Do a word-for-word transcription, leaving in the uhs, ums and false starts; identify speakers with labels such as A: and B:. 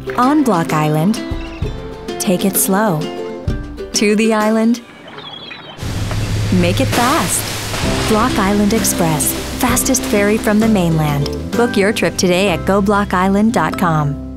A: On Block Island, take it slow. To the island, make it fast. Block Island Express, fastest ferry from the mainland. Book your trip today at go block island dot com.